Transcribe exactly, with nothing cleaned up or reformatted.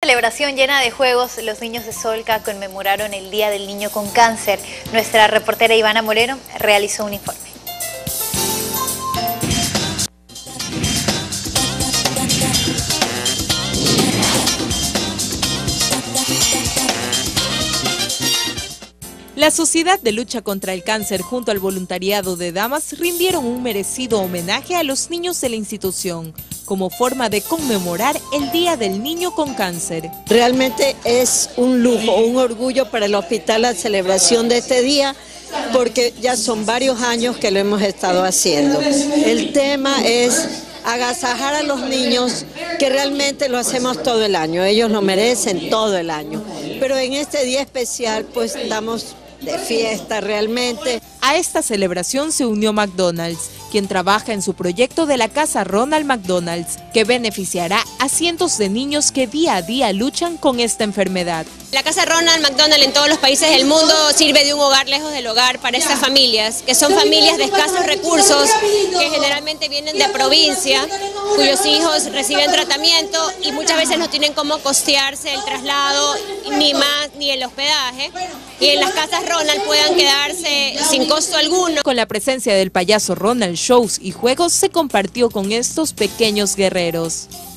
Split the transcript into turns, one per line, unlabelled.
Celebración llena de juegos, los niños de Solca conmemoraron el Día del Niño con Cáncer. Nuestra reportera Ivana Moreno realizó un informe.
La Sociedad de Lucha contra el Cáncer junto al voluntariado de damas rindieron un merecido homenaje a los niños de la institución, como forma de conmemorar el Día del Niño con Cáncer.
Realmente es un lujo, un orgullo para el hospital la celebración de este día, porque ya son varios años que lo hemos estado haciendo. El tema es agasajar a los niños, que realmente lo hacemos todo el año, ellos lo merecen todo el año, pero en este día especial pues estamos de fiesta realmente.
A esta celebración se unió McDonald's, quien trabaja en su proyecto de la Casa Ronald McDonald's, que beneficiará a cientos de niños que día a día luchan con esta enfermedad.
La Casa Ronald McDonald en todos los países del mundo sirve de un hogar lejos del hogar para estas familias, que son familias de escasos recursos, que generalmente vienen de provincia, cuyos hijos reciben tratamiento y muchas veces no tienen cómo costearse el traslado, ni más, ni el hospedaje, y en las Casas Ronald puedan quedarse sin costo alguno.
Con la presencia del payaso Ronald, shows y juegos se compartió con estos pequeños guerreros.